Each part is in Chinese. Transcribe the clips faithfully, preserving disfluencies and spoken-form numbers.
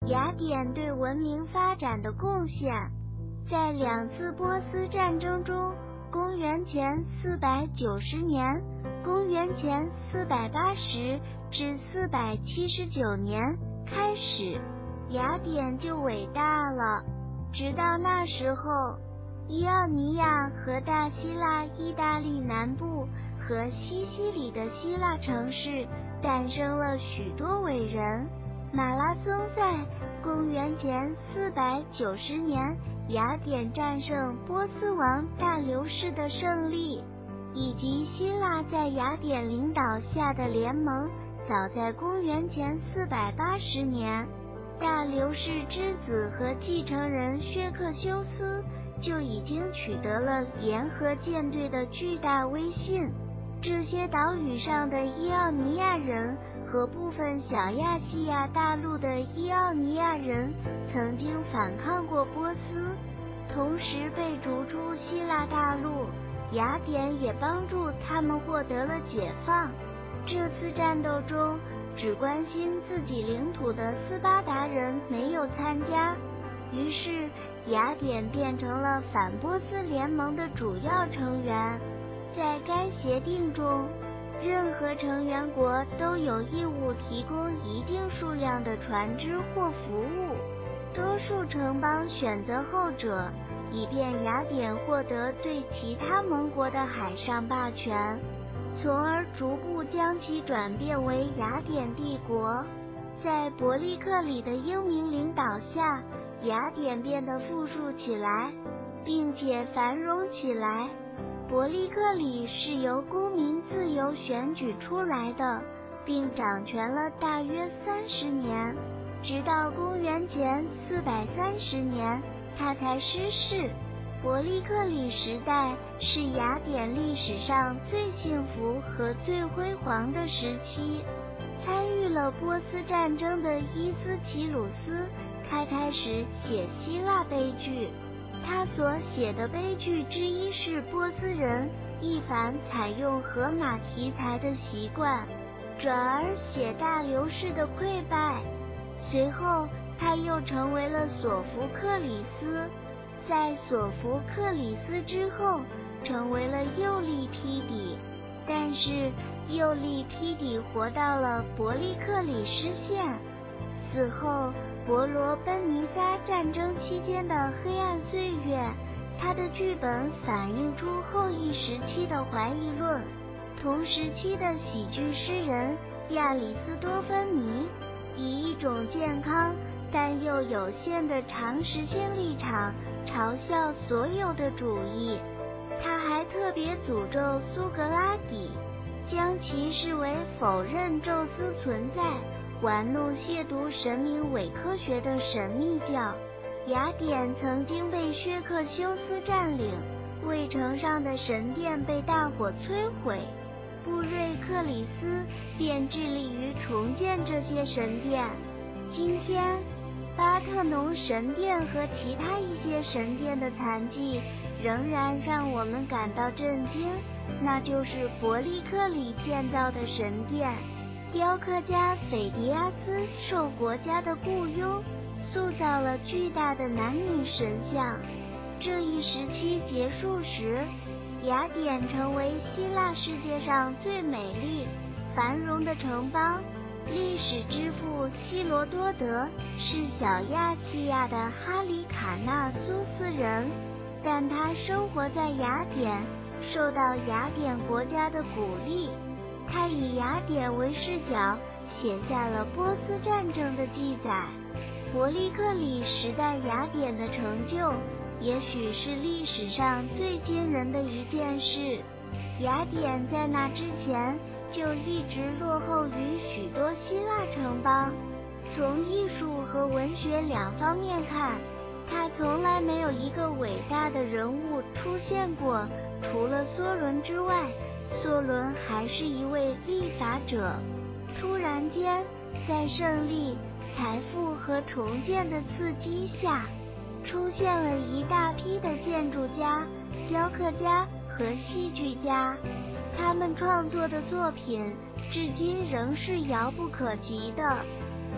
雅典对文明发展的贡献。在两次波斯战争中，公元前四百九十年、公元前四百八十至四百七十九年开始，雅典就伟大了。直到那时候，伊奥尼亚和大希腊意大利南部和西西里的希腊城市诞生了许多伟人。马拉松赛，公元前四百九十年，雅典战胜波斯王大流士的胜利，以及希腊在雅典领导下的联盟，早在公元前四百八十年，大流士之子和继承人薛克修斯就已经取得了联合舰队的巨大威信。这些岛屿上的伊奥尼亚人和部分小亚细亚大陆的伊奥尼亚人曾经反抗过波斯，同时被逐出希腊大陆。雅典也帮助他们获得了解放。这次战斗中，只关心自己领土的斯巴达人没有参加，于是雅典变成了反波斯联盟的主要成员。在该协定中，任何成员国都有义务提供一定数量的船只或服务，多数城邦选择后者，以便雅典获得对其他盟国的海上霸权，从而逐步将其转变为雅典帝国。在伯利克里的英明领导下，雅典变得富庶起来，并且繁荣起来。伯利克里是由公民自由选举出来的，并掌权了大约三十年，直到公元前四百三十年，他才失势。伯利克里时代是雅典历史上最幸福和最辉煌的时期。参与了波斯战争的伊斯奇鲁斯开开始写希腊悲剧。他所写的悲剧之一是波斯人一反采用荷马题材的习惯，转而写大流士的溃败。随后他又成为了索福克里斯，在索福克里斯之后成为了幼利披底，但是幼利披底活到了伯利克里失陷。死后伯罗奔尼撒战争期间的黑暗岁月，他的剧本反映出后一时期的怀疑论。同时期的喜剧诗人亚里斯多芬尼以一种健康但又有限的常识性立场嘲笑所有的主义。他还特别诅咒苏格拉底，将其视为否认宙斯存在、玩弄亵渎神明伪科学的神秘教。雅典曾经被薛克修斯占领，卫城上的神殿被大火摧毁，布瑞克里斯便致力于重建这些神殿。今天，巴特农神殿和其他一些神殿的残迹仍然让我们感到震惊，那就是伯利克里建造的神殿。雕刻家斐迪亚斯受国家的雇佣，塑造了巨大的男女神像。这一时期结束时，雅典成为希腊世界上最美丽、繁荣的城邦。历史之父希罗多德是小亚细亚的哈里卡纳苏斯人，但他生活在雅典，受到雅典国家的鼓励。他以雅典为视角，写下了波斯战争的记载。伯利克里时代雅典的成就，也许是历史上最惊人的一件事。雅典在那之前就一直落后于许多希腊城邦。从艺术和文学两方面看，它从来没有一个伟大的人物出现过，除了梭伦之外。梭伦还是一位立法者。突然间，在胜利、财富和重建的刺激下，出现了一大批的建筑家、雕刻家和戏剧家。他们创作的作品至今仍是遥不可及的。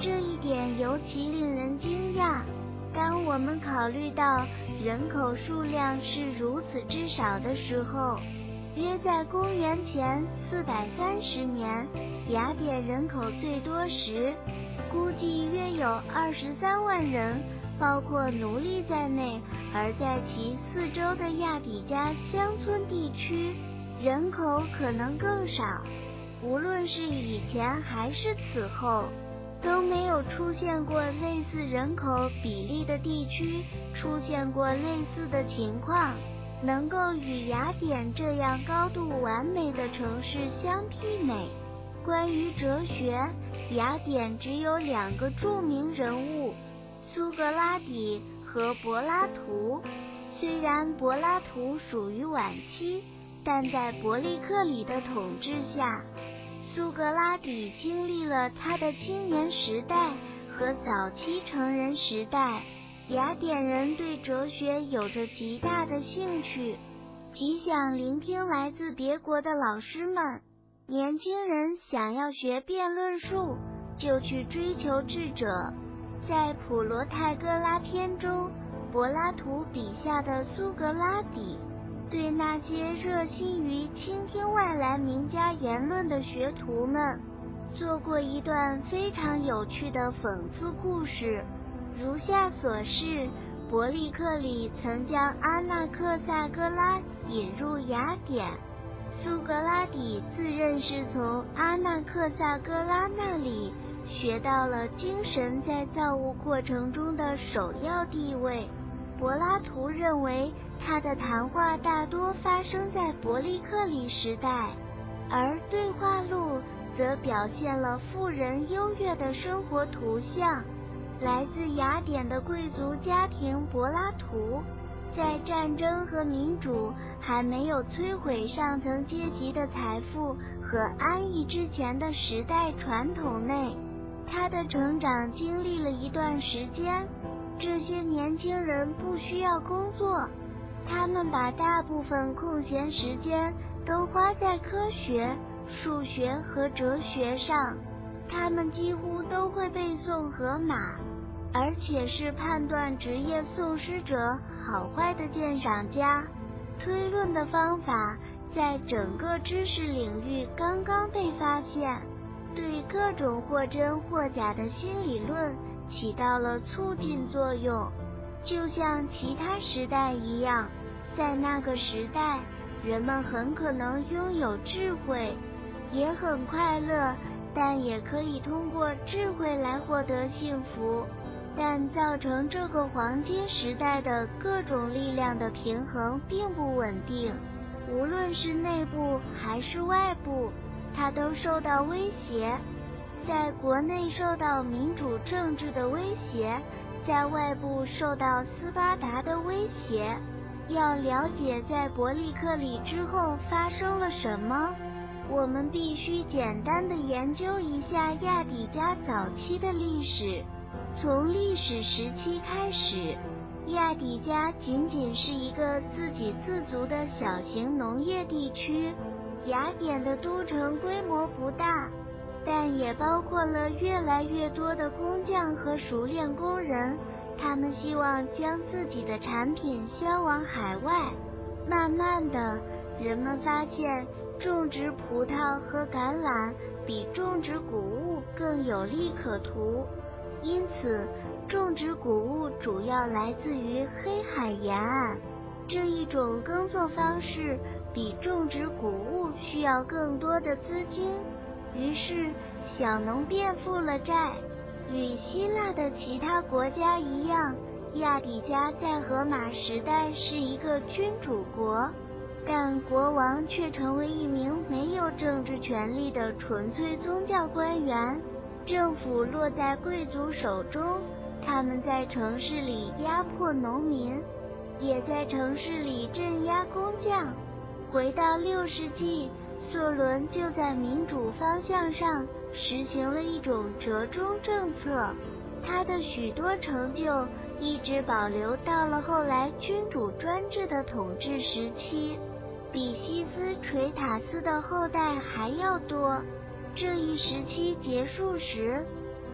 这一点尤其令人惊讶。当我们考虑到人口数量是如此之少的时候，约在公元前四百三十年，雅典人口最多时，估计约有二十三万人，包括奴隶在内，而在其四周的亚底加乡村地区，人口可能更少。无论是以前还是此后，都没有出现过类似人口比例的地区出现过类似的情况，能够与雅典这样高度完美的城市相媲美。关于哲学，雅典只有两个著名人物，苏格拉底和柏拉图。虽然柏拉图属于晚期，但在伯利克里的统治下，苏格拉底经历了他的青年时代和早期成人时代。雅典人对哲学有着极大的兴趣，极想聆听来自别国的老师们。年轻人想要学辩论术，就去追求智者。在普罗泰戈拉篇中，柏拉图笔下的苏格拉底对那些热心于倾听外来名家言论的学徒们做过一段非常有趣的讽刺故事，如下所示：伯利克里曾将阿纳克萨戈拉引入雅典，苏格拉底自认是从阿纳克萨戈拉那里学到了精神在造物过程中的首要地位。柏拉图认为他的谈话大多发生在伯利克里时代，而对话录则表现了富人优越的生活图像。来自雅典的贵族家庭柏拉图，在战争和民主还没有摧毁上层阶级的财富和安逸之前的时代传统内，他的成长经历了一段时间。这些年轻人不需要工作，他们把大部分空闲时间都花在科学、数学和哲学上。他们几乎都会背诵荷马，而且是判断职业诵诗者好坏的鉴赏家。推论的方法在整个知识领域刚刚被发现，对各种或真或假的新理论起到了促进作用。就像其他时代一样，在那个时代，人们很可能拥有智慧，也很快乐，但也可以通过智慧来获得幸福。但造成这个黄金时代的各种力量的平衡并不稳定，无论是内部还是外部，它都受到威胁。在国内受到民主政治的威胁，在外部受到斯巴达的威胁。要了解在伯利克里之后发生了什么，我们必须简单地研究一下亚底加早期的历史。从历史时期开始，亚底加仅仅是一个自给自足的小型农业地区。雅典的都城规模不大，但也包括了越来越多的工匠和熟练工人，他们希望将自己的产品销往海外。慢慢的，人们发现种植葡萄和橄榄比种植谷物更有利可图，因此种植谷物主要来自于黑海沿岸。这一种耕作方式比种植谷物需要更多的资金，于是小农变负了债。与希腊的其他国家一样，亚底加在荷马时代是一个君主国，但国王却成为一名没有政治权力的纯粹宗教官员。政府落在贵族手中，他们在城市里压迫农民，也在城市里镇压工匠。回到六世纪，梭伦就在民主方向上实行了一种折中政策，他的许多成就一直保留到了后来君主专制的统治时期，比西斯垂塔斯的后代还要多。这一时期结束时，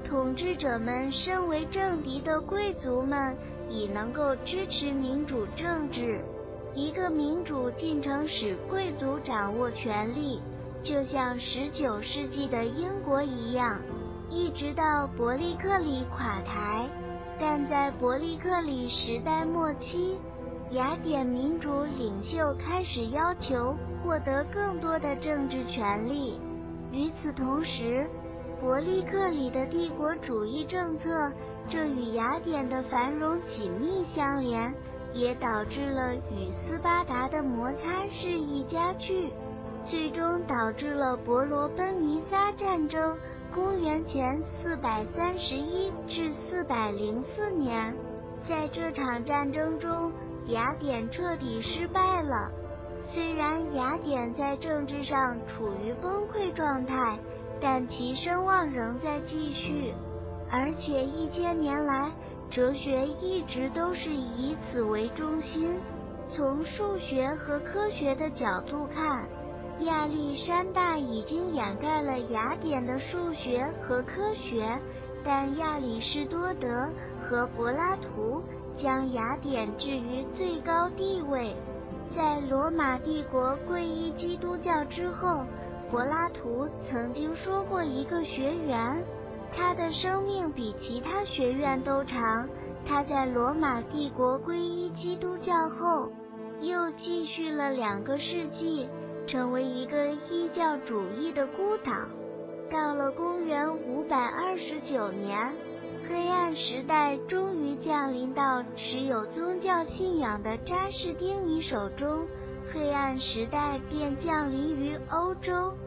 统治者们身为政敌的贵族们已能够支持民主政治。一个民主进程使贵族掌握权力，就像十九世纪的英国一样，一直到伯利克里垮台。但在伯利克里时代末期，雅典民主领袖开始要求获得更多的政治权利。与此同时，伯利克里的帝国主义政策这与雅典的繁荣紧密相连，也导致了与斯巴达的摩擦日益加剧，最终导致了伯罗奔尼撒战争，公元前四百三十一至四百零四年。在这场战争中，雅典彻底失败了。虽然雅典在政治上处于崩溃状态，但其声望仍在继续，而且一千年来，哲学一直都是以此为中心。从数学和科学的角度看，亚历山大已经掩盖了雅典的数学和科学，但亚里士多德和柏拉图将雅典置于最高地位。在罗马帝国皈依基督教之后，柏拉图曾经说过一个学员，他的生命比其他学院都长。他在罗马帝国皈依基督教后，又继续了两个世纪，成为一个异教主义的孤岛。到了公元五百二十九年，黑暗时代终于降临到持有宗教信仰的扎士丁尼手中，黑暗时代便降临于欧洲。